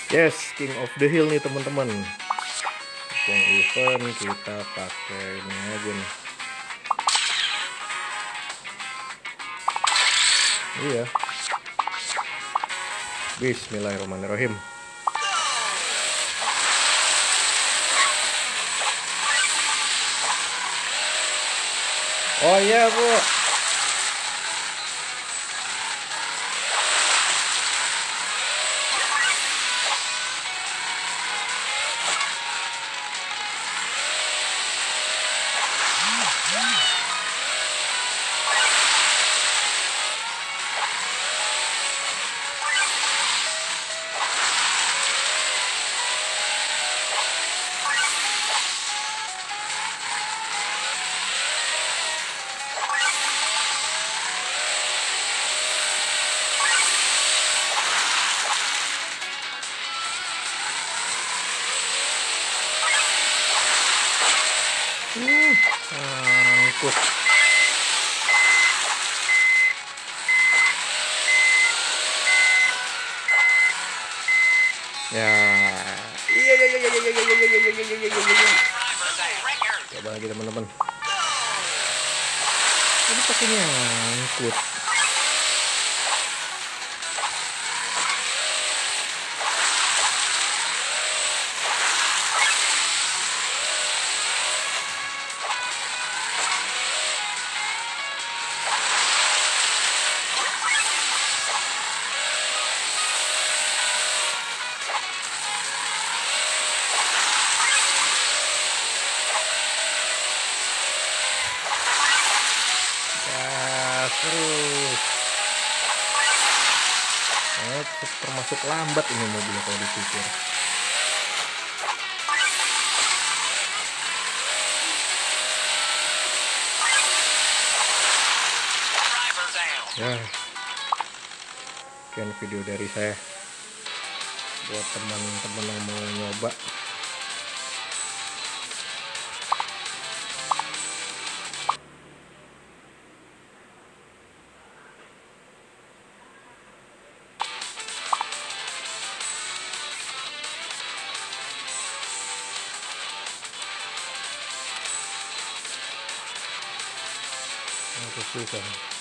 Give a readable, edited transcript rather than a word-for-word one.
Yes, King of the Hill nih teman-teman. Yang event kita pakai ini aja nih. Iya. Bismillahirrahmanirrahim. Oh iya, Bu. Angkut. Ya. Iya. Coba lagi teman-teman. Ini pakainya angkut. Terus termasuk lambat ini mobilnya kalau dipikir. Ya, sekian video dari saya buat teman-teman yang mau nyoba. Susah.